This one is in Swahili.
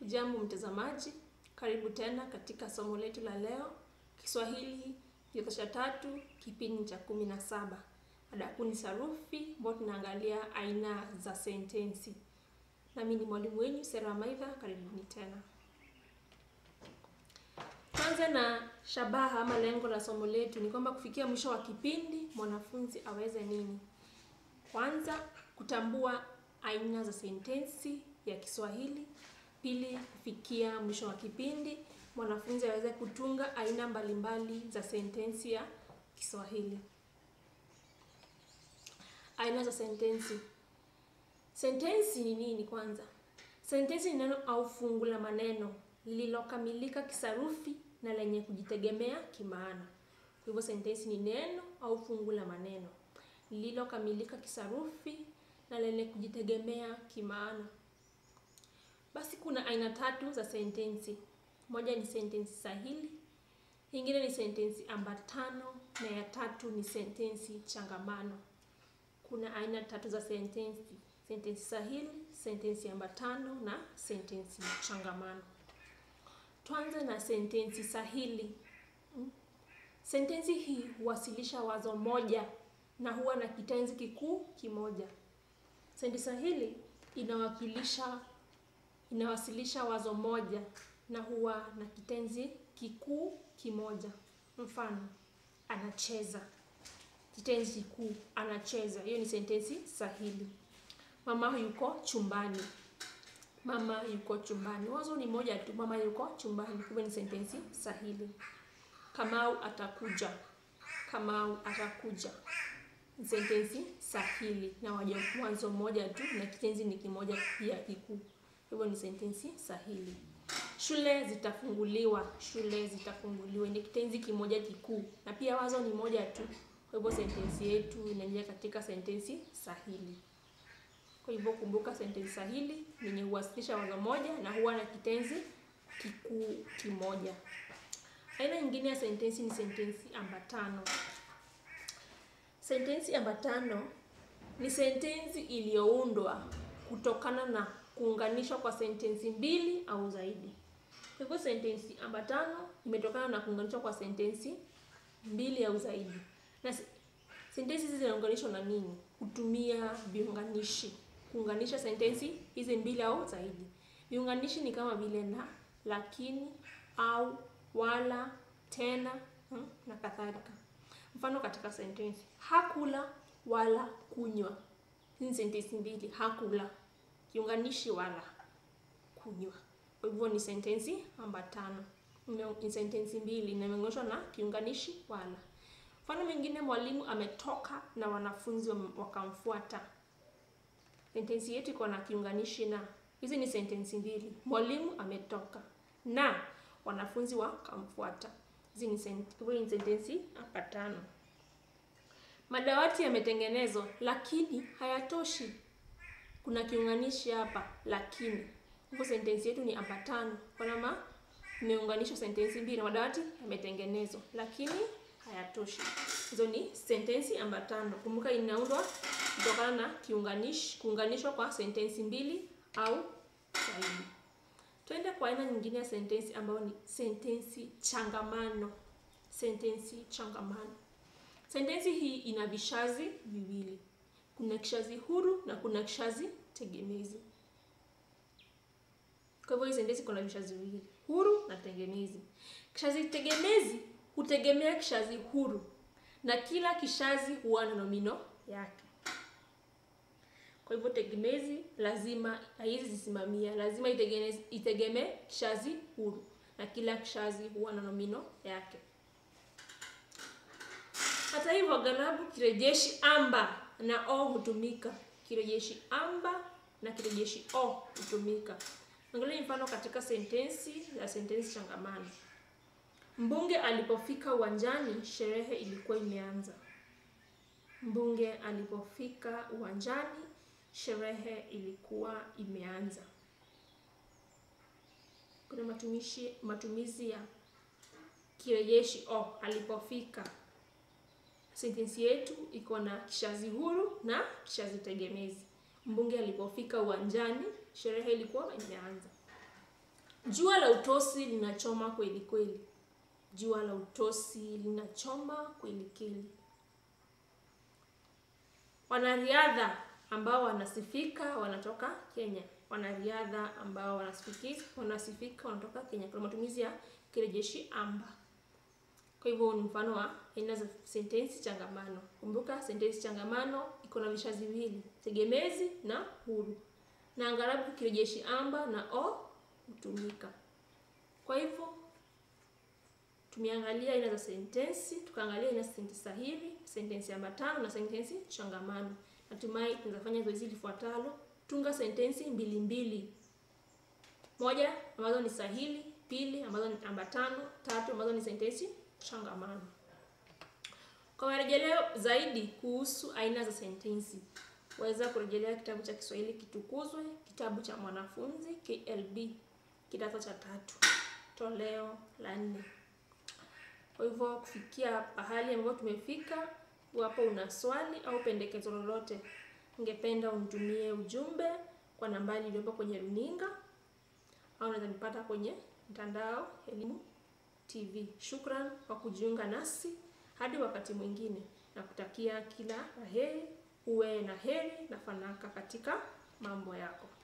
Jambo mtazamaji, karibu tena katika somo letu la leo, Kiswahili kidato cha 3, kipindi cha 17. Mada kuu ni sarufi, ambapo tunaangalia aina za sentensi. Nami ni mwalimu wenu Sera Maitha, karibuni tena. Kwanza na shabaha ama lengo la somo letu ni kwamba kufikia mwisho wa kipindi mwanafunzi aweze nini? Kwanza kutambua aina za sentensi ya Kiswahili. Pili, kufikia mwisho wa kipindi mwanafunzi aweze kutunga aina mbalimbali za sentensi ya Kiswahili. Aina za sentensi. Sentensi ni nini kwanza? Sentensi ni neno au fungu la maneno lililokamilika kisarufi na lenye kujitegemea kimaana. Kwa hivyo sentensi ni neno au fungu la maneno lililokamilika kisarufi na lenye kujitegemea kimaana. Basi kuna aina 3 za sentensi. Moja ni sentensi sahili, nyingine ni sentensi ambatano, na ya 3 ni sentensi changamano. Kuna aina 3 za sentensi: sentensi sahili, sentensi ambatano na sentensi changamano. Tuanze na sentensi sahili. Sentensi hii huwasilisha wazo moja na huwa na kitenzi kikuu kimoja. Sentensi sahili inawasilisha wazo moja na huwa na kitenzi kikuu kimoja. Mfano, anacheza. Kitenzi kikuu anacheza. Hiyo ni sentensi sahili. Mama yuko chumbani. Mama yuko chumbani. Wazo ni moja tu, mama yuko chumbani. Hiyo ni sentensi sahili. Kamau atakuja. Kamau atakuja. Sentensi sahili na wazo moja tu na kitenzi ni kimoja pia kikuu. Hivyo ni sentensi sahili. Shule zitafunguliwa. Shule zitafunguliwa ni kitenzi kimoja kikuu na pia wazo ni moja tu. Kwa hivyo sentensi yetu inaingia katika sentensi sahili. Kwa hivyo kumbuka, sentensi sahili yenye huwasilisha wazo moja na huwa na kitenzi kikuu kimoja. Aina nyingine ya sentensi ni sentensi ambatano. Sentensi ambatano ni sentensi iliyoundwa kutokana na kuunganishwa kwa sentensi mbili au zaidi. Kwa hivyo sentensi ambatano imetokana na kuunganishwa kwa sentensi mbili au zaidi. Na sentensi hizi zinaunganishwa na nini? Kutumia viunganishi kuunganisha sentensi hizi mbili au zaidi. Viunganishi ni kama vile na, lakini, au, wala, tena na kadhalika. Mfano katika sentensi: hakula wala kunywa. Hizi sentensi mbili, hakula kiunganishi wala kunywa. Kwa hivyo ni sentensi ambatano. Ni sentensi mbili na imeunganishwa na kiunganishi wala. Mfano mwingine: mwalimu ametoka na wanafunzi wakamfuata. Sentensi yetu iko na kiunganishi na. Hizi ni sentensi mbili: mwalimu ametoka na wanafunzi wakamfuata. Hizi ni sentensi ambatano. Madawati yametengenezwa lakini hayatoshi. Kuna kiunganishi hapa, lakini. Hivyo sentensi yetu ni ambatano kwa maana imeunganishwa sentensi mbili: madawati yametengenezwa lakini hayatoshi. Hizo ni sentensi ambatano. Kumbuka inaundwa kutokana na kuunganishwa kwa sentensi mbili au zaidi. Twende kwa aina nyingine ya sentensi ambayo ni sentensi changamano. Sentensi changamano. Sentensi hii ina vishazi viwili. Kuna kishazi huru na kuna kishazi tegemezi. Kwa hivyo hii sentensi kuna vishazi viwili, huru na tegemezi. Kishazi tegemezi hutegemea kishazi huru na kila kishazi huwa na nomino yake. Kwa hivyo tegemezi lazima haizisimamia, lazima itegemee kishazi huru na kila kishazi huwa na nomino yake. Hata hivyo aghalabu kirejeshi amba na o hutumika. Kirejeshi amba na kirejeshi o hutumika. Angalia mfano katika sentensi changamano. Mbunge alipofika uwanjani, sherehe ilikuwa imeanza. Mbunge alipofika uwanjani, sherehe ilikuwa imeanza. Kuna matumizi ya kirejeshi o, alipofika. Sentensi yetu iko na kishazi huru na kishazi tegemezi. Mbunge alipofika uwanjani, sherehe ilikuwa imeanza. Jua la utosi linachoma kweli kweli. Jua la utosi linachoma kweli kweli. Wanariadha ambao wanasifika wanatoka Kenya. Wanariadha ambao wanasifika wanatoka Kenya. Kwa matumizi ya kirejeshi amba. Kwa hivyo ni mfano wa aina za sentensi changamano. Kumbuka sentensi changamano iko na vishazi viwili, tegemezi na huru. Na aghalabu kirejeshi amba na o hutumika. Kwa hivyo tumeangalia aina za sentensi, tukaangalia aina za sentensi sahili, sentensi ambatano na sentensi changamano. Natumai tunafanya zoezi lifuatalo. Tunga sentensi mbili mbili. Moja ambazo ni sahili, pili ambazo ni ambatano, tatu ambazo ni sentensi changamano. Kwa marejeleo zaidi kuhusu aina za sentensi, waweza kurejelea kitabu cha Kiswahili Kitukuzwe, kitabu cha mwanafunzi KLB, kidato cha 3, toleo la 4. Kwa hivyo kufikia pahali ambapo tumefika, wapo una swali au pendekezo lolote, ningependa unitumie ujumbe kwa nambari iliyopo kwenye runinga au unaweza nipata kwenye mtandao Elimu TV. Shukran kwa kujiunga nasi. Hadi wakati mwingine, na kutakia kila laheri, uwe na heri na fanaka katika mambo yako.